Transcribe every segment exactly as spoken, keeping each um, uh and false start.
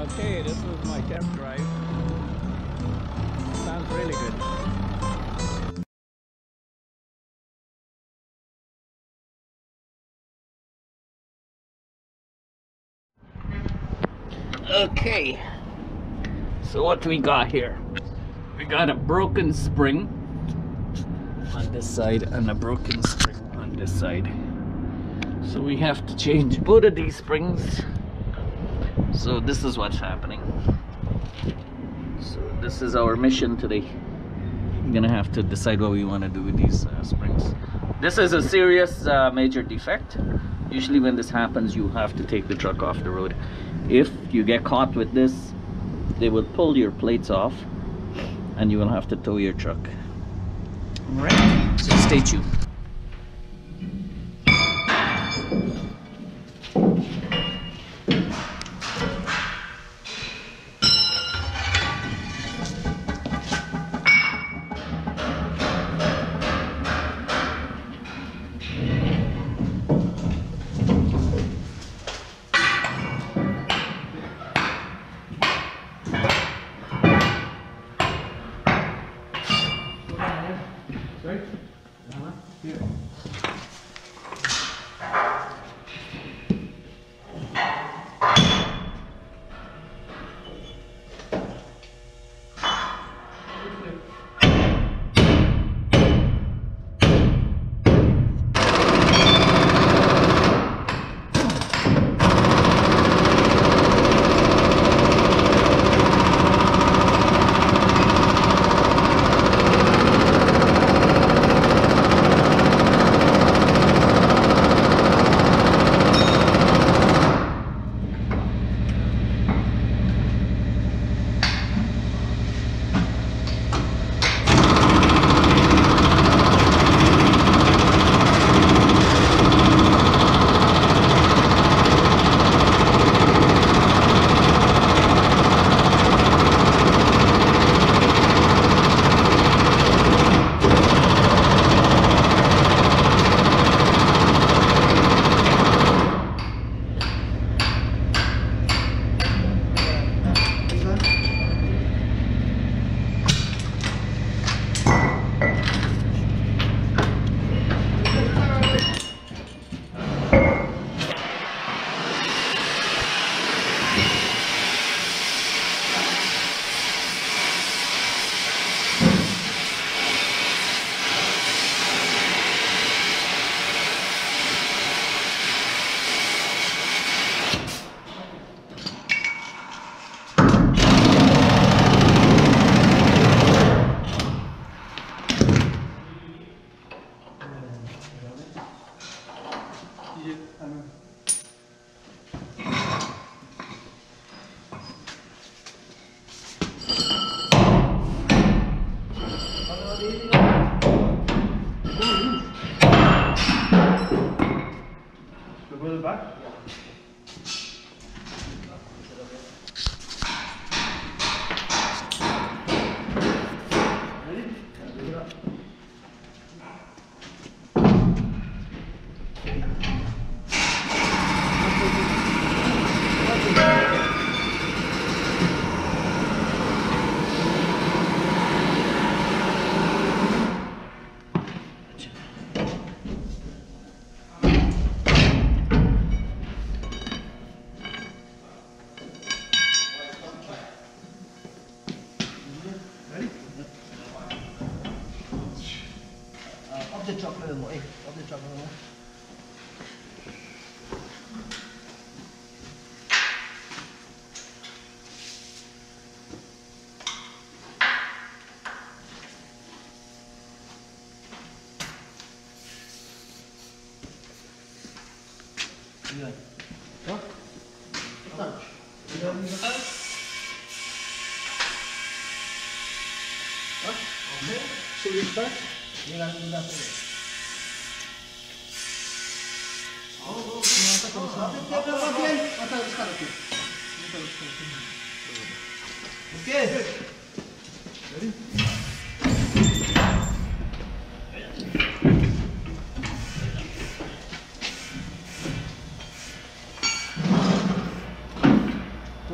Okay, this was my test drive. Sounds really good. Okay, so what we got here? We got a broken spring on this side and a broken spring on this side. So we have to change both of these springs. So this is what's happening. So this is our mission today. We're gonna have to decide what we want to do with these uh, springs. This is a serious uh, major defect. Usually when this happens, you have to take the truck off the road. If you get caught with this, they will pull your plates off and you will have to tow your truck. Alright, so stay tuned. Yan. Ito? Touch. Ilan yung touch? Ha? Okay. Sulit touch? Ilan yung touch? Oo, oo. Mata ko sa. Okay. Ready?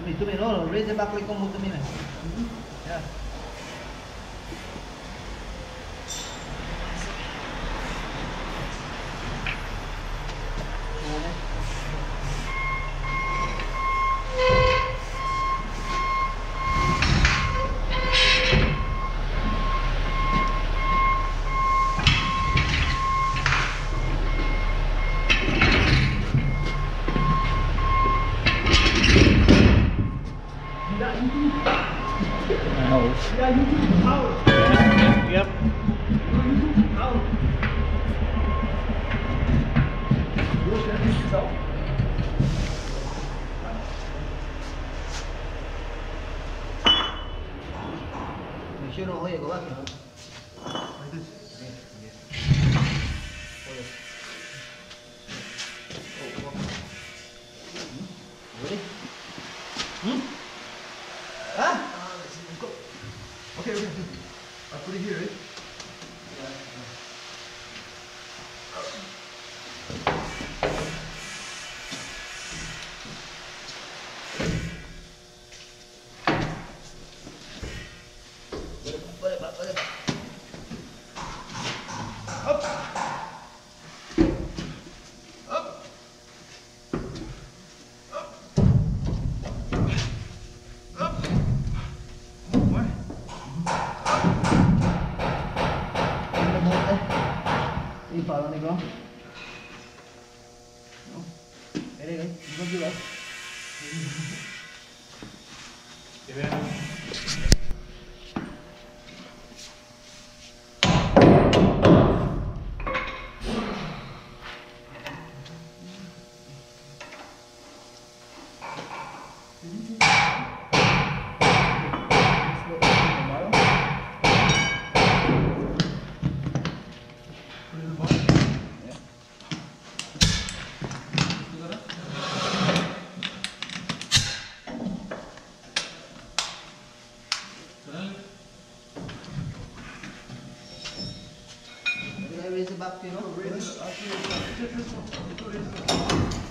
me, to me, no, no, raise it back like como to me. Mm-hmm. Yeah. Yeah, you took out. Yep, yep. You took out. You should have this out. Make sure no, you go back. Like this. Okay. Okay. Hold it. Oh, oh. Ready? Hmm? Ah? Go. Okay, okay. I'll put it here, right? Put it back, put it back. Up. Up. Up. Up. More. You follow me, bro? No. Ready, guys? Go do that. Raise it back, you know? Raise it up.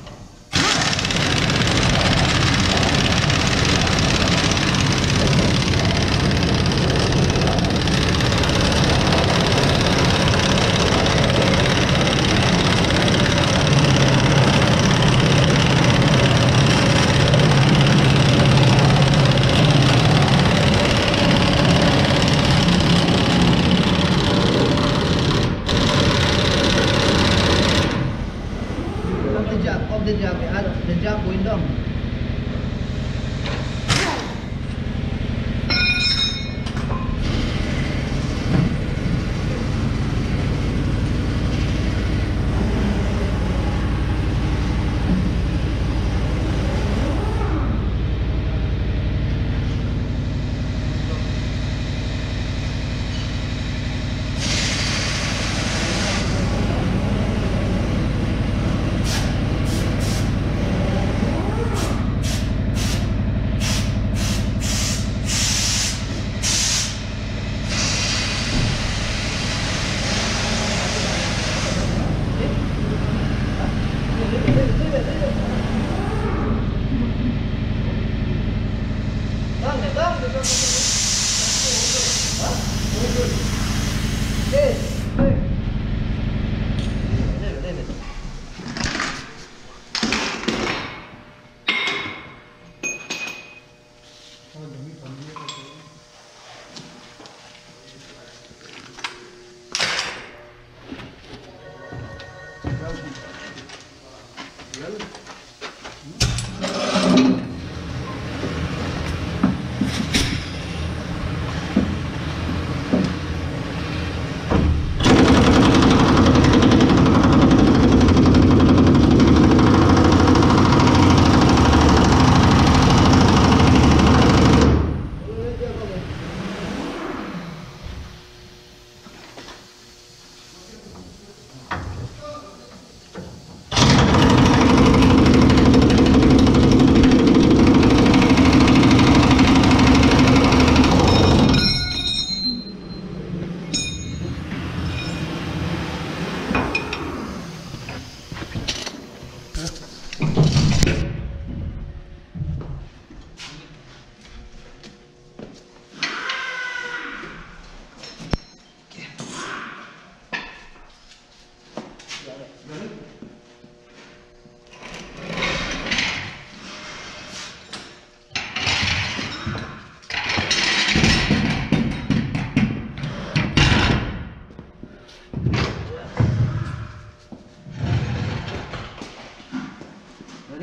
The jab, of the jab, the jab going down.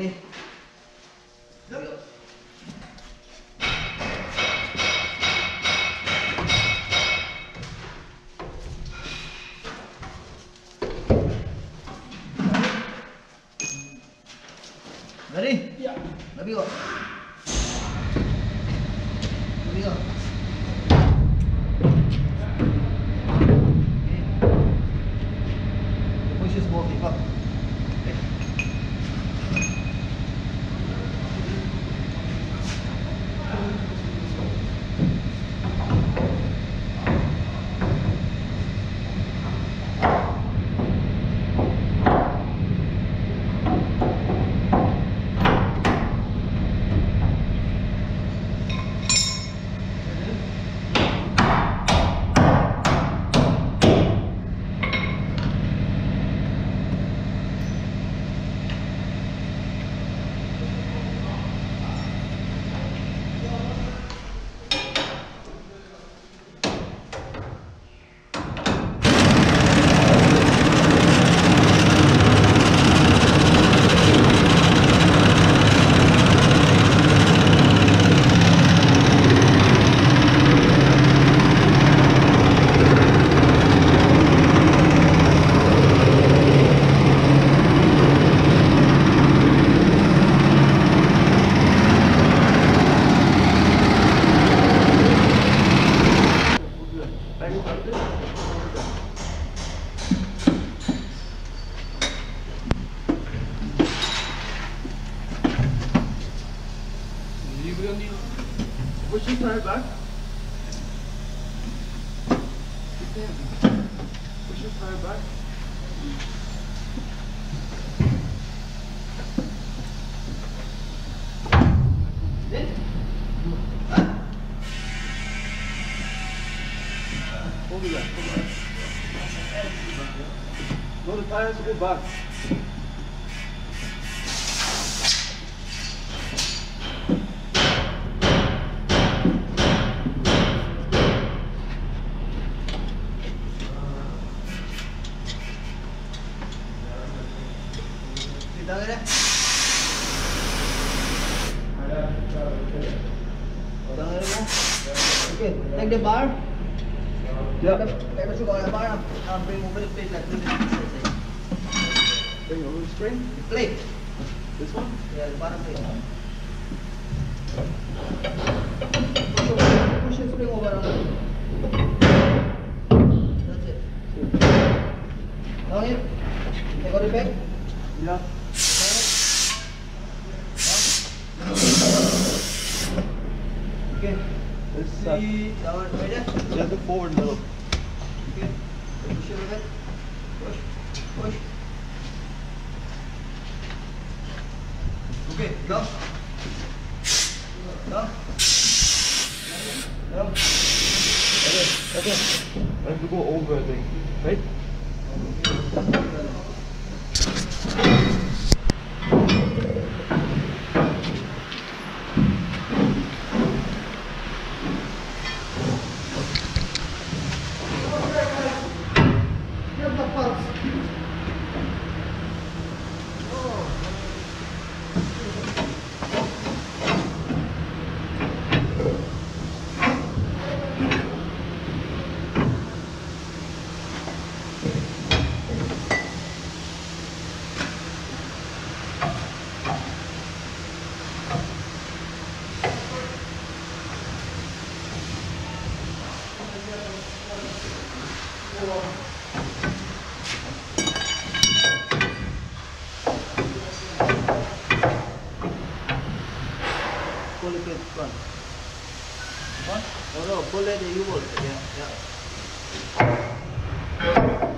Ready? Yep. Ready? Yeah. Let me go. Let me go. Okay. Push this ball, keep up. Okay. Push your tire back. Push your tire back. Hold it back, hold it back. No, the tire has to go back. Down there. Down there. Okay, take the bar. Yeah. Take the sugar bar and um, bring over the plate like this. Bring over the spring. The plate. This one? Yeah, the bottom plate. Push over, push the spring over on it. That's it. Down here. Take out the bag. Yeah. Okay. Let's See, down right there. Yeah, the forward middle. Okay. Push it a bit. Push. Push. Okay, go. Go. Go. Okay, okay. I have to go over, I think. Right? Pull it in front. What? No, no, pull it, you pull it. Yeah, yeah.